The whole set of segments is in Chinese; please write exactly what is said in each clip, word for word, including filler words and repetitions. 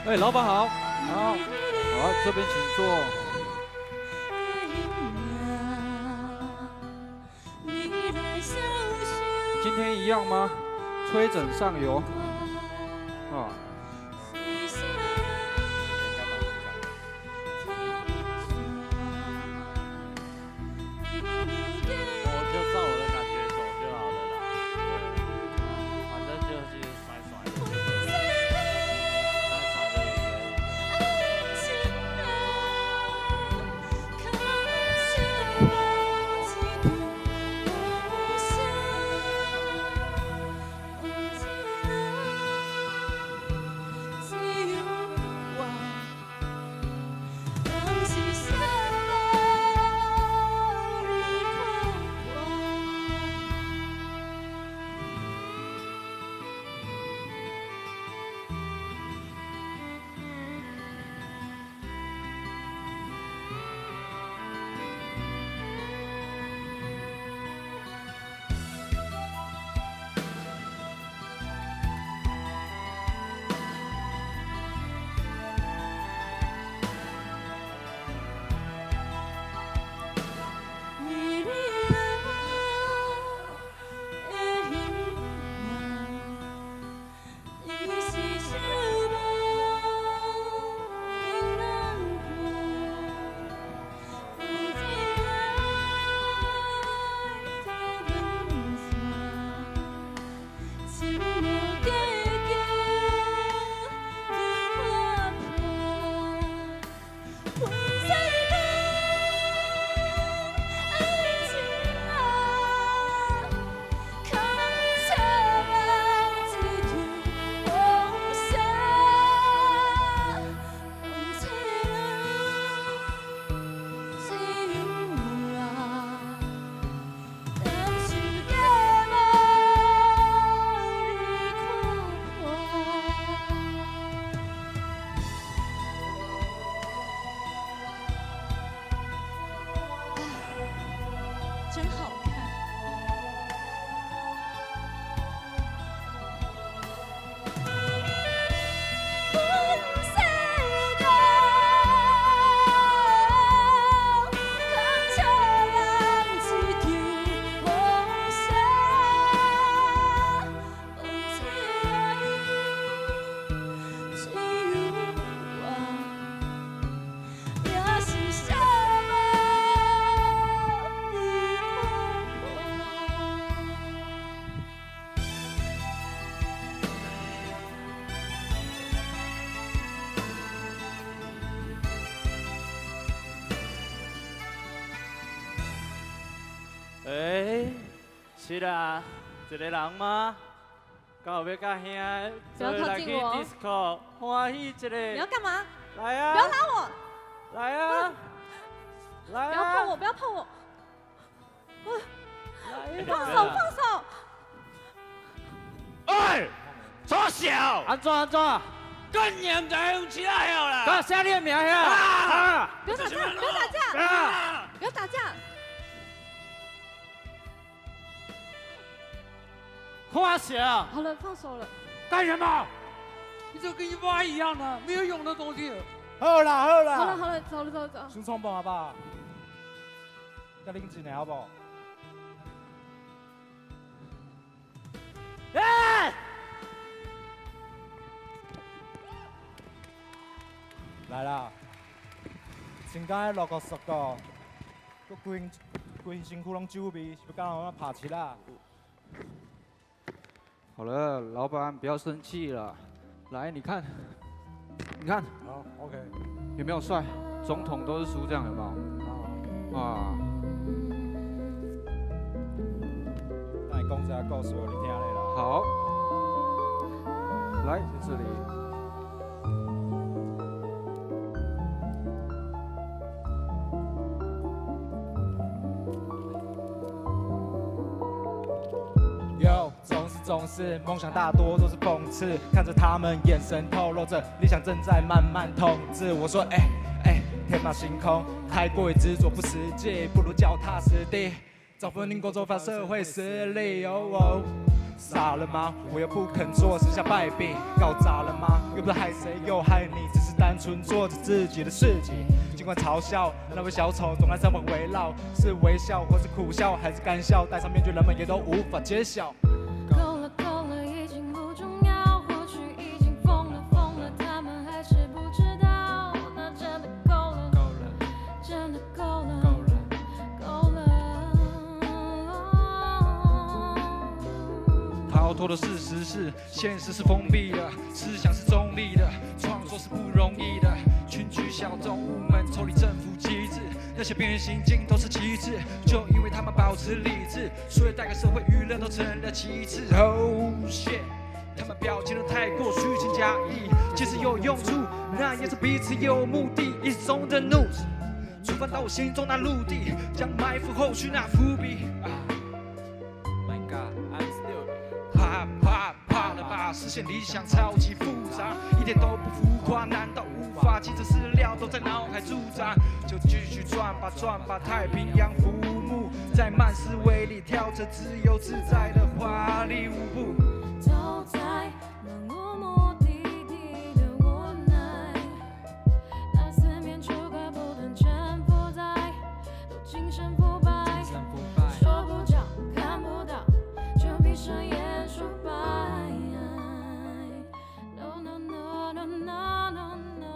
哎，老板好，好，好，这边请坐。今天一样吗？吹枕上游。啊。 我就照我的感觉走就好了啦。对，反正就是甩甩的，甩甩的也可以。 真好看。 哎，是啦，一个人吗？刚好要甲兄不要靠近我 disco 欢喜一你个。 要干嘛？ 来啊！ 不要拉我！ 来啊！来啊！ 不要碰我！不要碰我！ 来放手！放手！ 哎，错小！ 安怎安怎？ 更严重用起来了啦！ 刚写你的名呀！啊！ 不要打架！不要打架！ 啊！ 不要打架！ 花小， 好了，放手了。 干什么？ 你这跟一蛙一样的，没有用的东西。 好啦好啦， 好了好了，走了走了走。 先冲棒好不好？再拎几年好不好？哎！来啦！先讲六个十个，佮规规身躯拢酒味，是不刚好爬起来？好了，老板不要生气了。来，你看，你看， 好 ，OK。 有没有帅？总统都是输这样，有没有？啊！那你讲一下故事，你听咧啦。好，来这里。有，总是总是，梦想大多都是讽刺，看着他们眼神透露着理想正在慢慢统治。我说，哎、欸、哎、欸，天马行空，太过于执着不实际，不如脚踏实地，找份工作发社会实力。哦哦， 傻了吗？我又不肯做，剩下败笔，搞砸了吗？又不是害谁，又害你，只是单纯做着自己的事情。尽管嘲笑那位小丑，总在身旁围绕，是微笑或是苦笑，还是干笑？戴上面具，人们也都无法揭晓。 够了够了，已经不重要，或许已经疯了疯了，他们还是不知道，那真的够了，够了，真的够了，够了，够了。 逃脱的事实是，现实是封闭的，思想是中立的，创作是不容易的。群居小动物们抽离政府机制，那些变形镜都是旗帜，就因为他们保持理智，所以带给社会舆论都成了其次。Oh shit， 他们表现得太过虚情假意，其实有用处，那也是彼此有目的。It's on the news， 触犯到我心中那陆地，将埋伏后续那伏笔。My God，I'm still 怕怕怕了吧？实现理想超级复杂，一点都不浮夸，难道无法？记着资料都在脑海驻扎，就继续转吧转吧，太平洋浮木，在慢思维里跳着自由自在的华丽舞步。 都在漫无目的地的无奈，那四面楚歌不断沉浮在，都精神腐败，说不着看不到，就闭上眼说拜。No no no no no no no。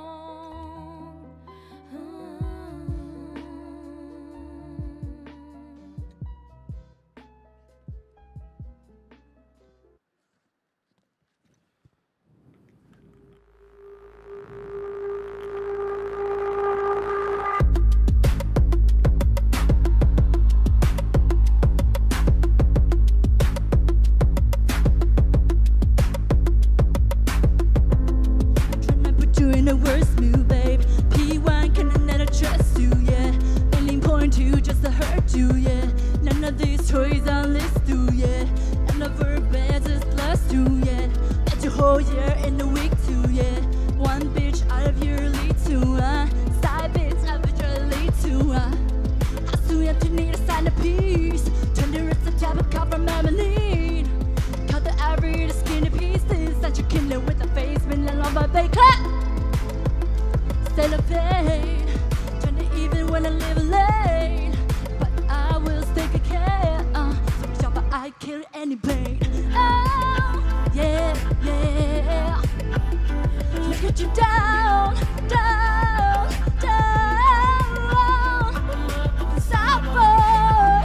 Doing the worst move, babe. P one can I never trust you, yeah. Failing point two just to hurt you, yeah. None of these toys on list do, yeah. None of our beds is last two, yeah. Get your whole year in a week too, yeah. One bitch out of your lead two, uh. Side bitch out of your lead two, uh. How soon have you need a centerpiece? Turn the rest of tab cup from Maybelline. Cut the average skinny pieces. Such a killer with a face, been along my bake clap. Still a pain, turn it even when I live late. But I will stick a care, uh, so sharp I kill any pain. Oh, yeah, yeah. Look at you down, down, down. Stop, boy.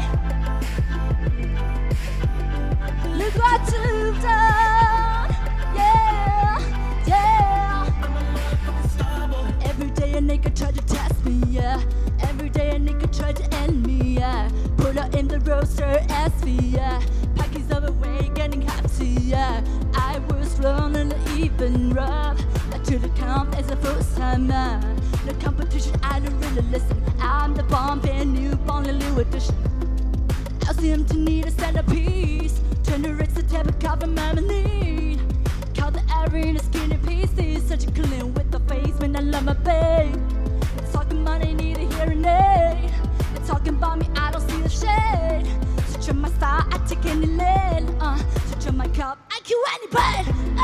Look what you've done, yeah, yeah. Every day a nigga try to test me, yeah. Every day a nigga try to end me, yeah. Put her in the roaster, S V, yeah. Packies overweight, getting hefty, yeah. I was wrong and even rough. I took the count as a first time man. No competition, I don't really listen. I'm the bomb, brand new, born a new edition. I seem to need a centerpiece. Turn the rest of the table, cover my need. Cut the air in the skinny pieces. Such a clean with the face when I love my babe. Talking money, need a hearing aid. They're talking about me, I don't see the shade. Switch on my style, I take any lane. Uh, switch on my cup, I kill any pain.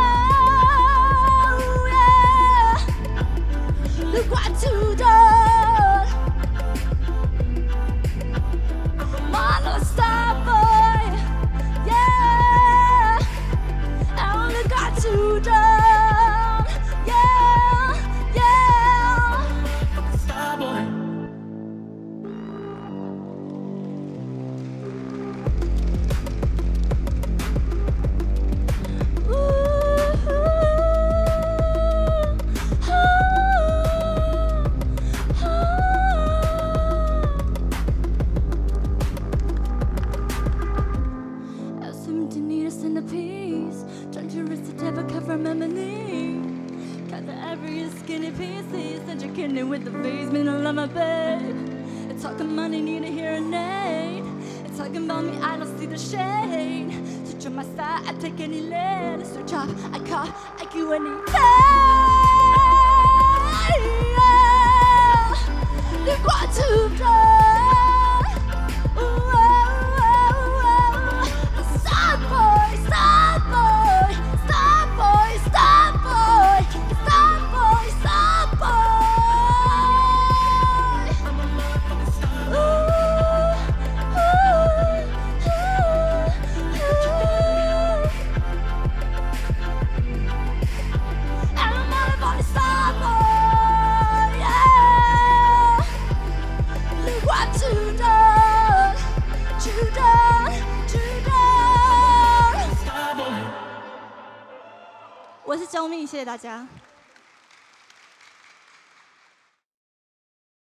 Oh yeah, look what you done. Monster star boy, yeah. Oh look what you done, yeah, yeah. Star boy. With the basement, I love my babe. It's talking money, need a hearing aid. It's talking about me, I don't see the shade. Switch on my side, I take any lane. Switch off, I call, I kill any pain. Look what you've done. Ooh, oh, oh, oh. Sad boy. 谢谢大家。